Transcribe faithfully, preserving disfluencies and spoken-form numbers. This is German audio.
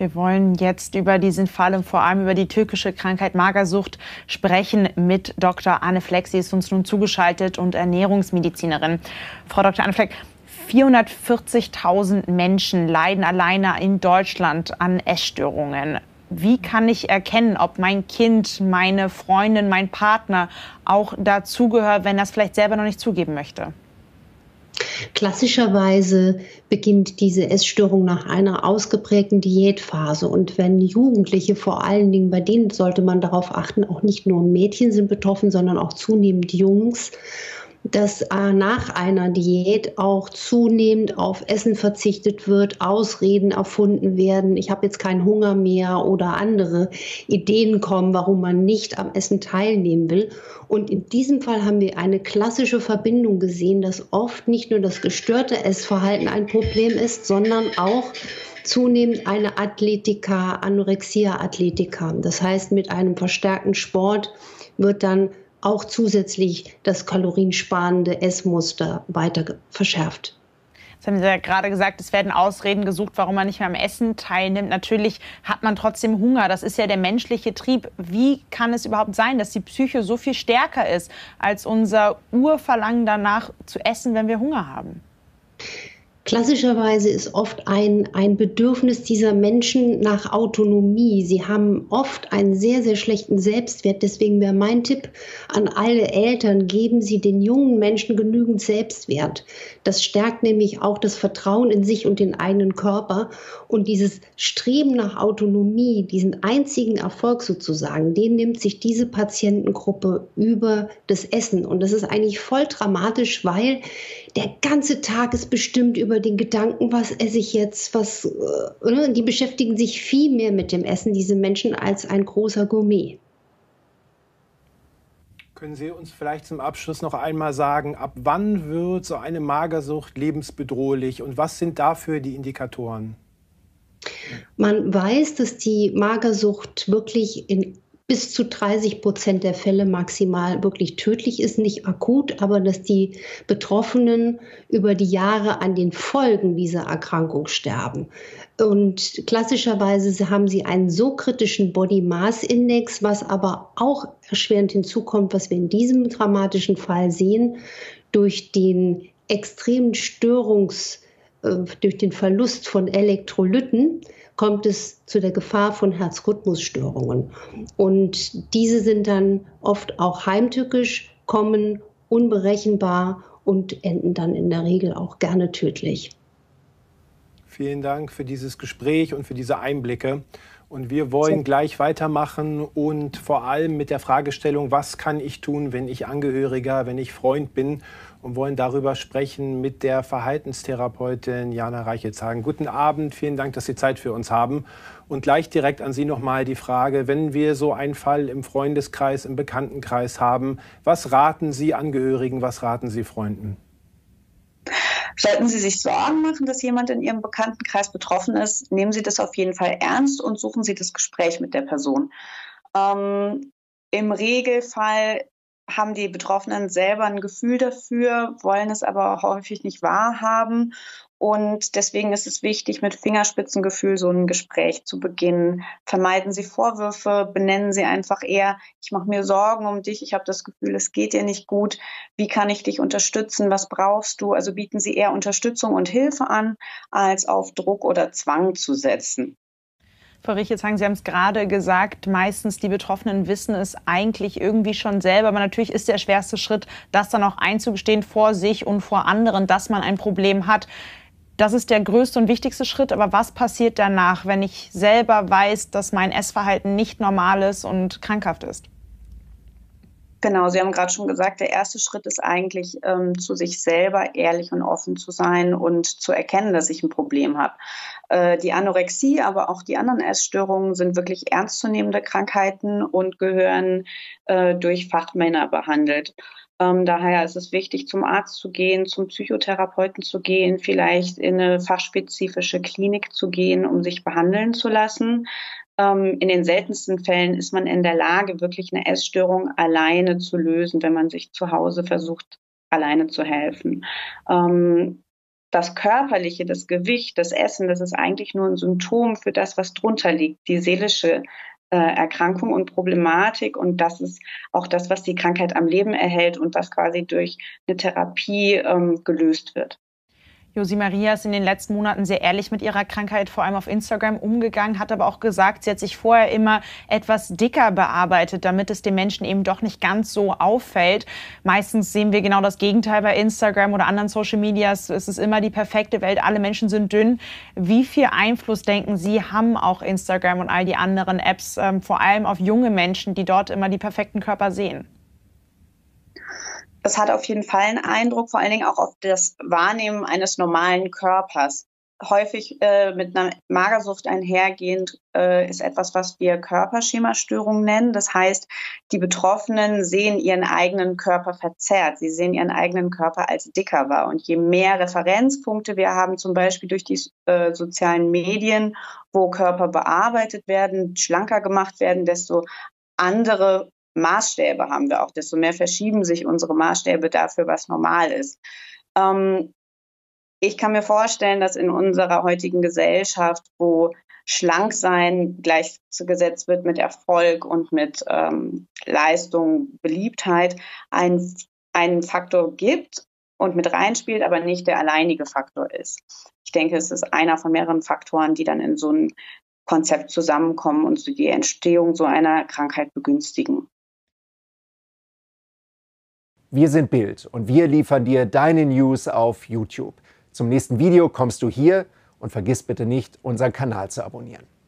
Wir wollen jetzt über diesen Fall und vor allem über die tückische Krankheit Magersucht sprechen mit Doktor Anne Fleck. Sie ist uns nun zugeschaltet und Ernährungsmedizinerin. Frau Doktor Anne Fleck, vierhundertvierzigtausend Menschen leiden alleine in Deutschland an Essstörungen. Wie kann ich erkennen, ob mein Kind, meine Freundin, mein Partner auch dazugehört, wenn das vielleicht selber noch nicht zugeben möchte? Klassischerweise beginnt diese Essstörung nach einer ausgeprägten Diätphase. Und wenn Jugendliche, vor allen Dingen, bei denen sollte man darauf achten, auch nicht nur Mädchen sind betroffen, sondern auch zunehmend Jungs, dass äh, nach einer Diät auch zunehmend auf Essen verzichtet wird, Ausreden erfunden werden, ich habe jetzt keinen Hunger mehr oder andere Ideen kommen, warum man nicht am Essen teilnehmen will. Und in diesem Fall haben wir eine klassische Verbindung gesehen, dass oft nicht nur das gestörte Essverhalten ein Problem ist, sondern auch zunehmend eine Athletika, Anorexia-Athletika. Das heißt, mit einem verstärkten Sport wird dann auch zusätzlich das kaloriensparende Essmuster weiter verschärft. Das haben Sie ja gerade gesagt, es werden Ausreden gesucht, warum man nicht mehr am Essen teilnimmt. Natürlich hat man trotzdem Hunger. Das ist ja der menschliche Trieb. Wie kann es überhaupt sein, dass die Psyche so viel stärker ist als unser Urverlangen danach zu essen, wenn wir Hunger haben? Klassischerweise ist oft ein, ein Bedürfnis dieser Menschen nach Autonomie. Sie haben oft einen sehr, sehr schlechten Selbstwert. Deswegen wäre mein Tipp an alle Eltern, geben Sie den jungen Menschen genügend Selbstwert. Das stärkt nämlich auch das Vertrauen in sich und den eigenen Körper. Und dieses Streben nach Autonomie, diesen einzigen Erfolg sozusagen, den nimmt sich diese Patientengruppe über das Essen. Und das ist eigentlich voll dramatisch, weil der ganze Tag ist bestimmt über den Gedanken, was esse ich jetzt, was, äh, die beschäftigen sich viel mehr mit dem Essen, diese Menschen, als ein großer Gourmet. Können Sie uns vielleicht zum Abschluss noch einmal sagen, ab wann wird so eine Magersucht lebensbedrohlich und was sind dafür die Indikatoren? Man weiß, dass die Magersucht wirklich in bis zu dreißig Prozent der Fälle maximal wirklich tödlich ist, nicht akut, aber dass die Betroffenen über die Jahre an den Folgen dieser Erkrankung sterben. Und klassischerweise haben sie einen so kritischen Body Mass Index, was aber auch erschwerend hinzukommt, was wir in diesem dramatischen Fall sehen, durch den extremen Störungs, äh, durch den Verlust von Elektrolyten, kommt es zu der Gefahr von Herzrhythmusstörungen. Und diese sind dann oft auch heimtückisch, kommen unberechenbar und enden dann in der Regel auch gerne tödlich. Vielen Dank für dieses Gespräch und für diese Einblicke. Und wir wollen gleich weitermachen und vor allem mit der Fragestellung, was kann ich tun, wenn ich Angehöriger, wenn ich Freund bin, und wollen darüber sprechen mit der Verhaltenstherapeutin Jana Reichelshagen. Guten Abend, vielen Dank, dass Sie Zeit für uns haben. Und gleich direkt an Sie nochmal die Frage, wenn wir so einen Fall im Freundeskreis, im Bekanntenkreis haben, was raten Sie Angehörigen, was raten Sie Freunden? Sollten Sie sich Sorgen machen, dass jemand in Ihrem Bekanntenkreis betroffen ist, nehmen Sie das auf jeden Fall ernst und suchen Sie das Gespräch mit der Person. Ähm, im Regelfall haben die Betroffenen selber ein Gefühl dafür, wollen es aber häufig nicht wahrhaben. Und deswegen ist es wichtig, mit Fingerspitzengefühl so ein Gespräch zu beginnen. Vermeiden Sie Vorwürfe, benennen Sie einfach eher, ich mache mir Sorgen um dich, ich habe das Gefühl, es geht dir nicht gut. Wie kann ich dich unterstützen? Was brauchst du? Also bieten Sie eher Unterstützung und Hilfe an, als auf Druck oder Zwang zu setzen. Frau Reichelshagen, Sie haben es gerade gesagt, meistens die Betroffenen wissen es eigentlich irgendwie schon selber. Aber natürlich ist der schwerste Schritt, das dann auch einzugestehen vor sich und vor anderen, dass man ein Problem hat. Das ist der größte und wichtigste Schritt. Aber was passiert danach, wenn ich selber weiß, dass mein Essverhalten nicht normal ist und krankhaft ist? Genau, Sie haben gerade schon gesagt, der erste Schritt ist eigentlich, ähm, zu sich selber ehrlich und offen zu sein und zu erkennen, dass ich ein Problem habe. Äh, die Anorexie, aber auch die anderen Essstörungen sind wirklich ernstzunehmende Krankheiten und gehören äh, durch Fachmänner behandelt. Ähm, daher ist es wichtig, zum Arzt zu gehen, zum Psychotherapeuten zu gehen, vielleicht in eine fachspezifische Klinik zu gehen, um sich behandeln zu lassen. In den seltensten Fällen ist man in der Lage, wirklich eine Essstörung alleine zu lösen, wenn man sich zu Hause versucht, alleine zu helfen. Ähm, das Körperliche, das Gewicht, das Essen, das ist eigentlich nur ein Symptom für das, was drunter liegt, die seelische äh, Erkrankung und Problematik. Und das ist auch das, was die Krankheit am Leben erhält und was quasi durch eine Therapie ähm, gelöst wird. Josi Maria ist in den letzten Monaten sehr ehrlich mit ihrer Krankheit, vor allem auf Instagram, umgegangen, hat aber auch gesagt, sie hat sich vorher immer etwas dicker bearbeitet, damit es den Menschen eben doch nicht ganz so auffällt. Meistens sehen wir genau das Gegenteil bei Instagram oder anderen Social Medias. Es ist immer die perfekte Welt, alle Menschen sind dünn. Wie viel Einfluss, denken Sie, haben auch Instagram und all die anderen Apps, ähm, vor allem auf junge Menschen, die dort immer die perfekten Körper sehen? Das hat auf jeden Fall einen Eindruck, vor allen Dingen auch auf das Wahrnehmen eines normalen Körpers. Häufig äh, mit einer Magersucht einhergehend äh, ist etwas, was wir Körperschemastörung nennen. Das heißt, die Betroffenen sehen ihren eigenen Körper verzerrt. Sie sehen ihren eigenen Körper als dicker wahr. Und je mehr Referenzpunkte wir haben, zum Beispiel durch die äh, sozialen Medien, wo Körper bearbeitet werden, schlanker gemacht werden, desto andere Maßstäbe haben wir auch, desto mehr verschieben sich unsere Maßstäbe dafür, was normal ist. Ähm, ich kann mir vorstellen, dass in unserer heutigen Gesellschaft, wo Schlanksein gleichgesetzt wird mit Erfolg und mit ähm, Leistung, Beliebtheit, ein, einen Faktor gibt und mit reinspielt, aber nicht der alleinige Faktor ist. Ich denke, es ist einer von mehreren Faktoren, die dann in so ein Konzept zusammenkommen und die Entstehung so einer Krankheit begünstigen. Wir sind Bild und wir liefern dir deine News auf YouTube. Zum nächsten Video kommst du hier und vergiss bitte nicht, unseren Kanal zu abonnieren.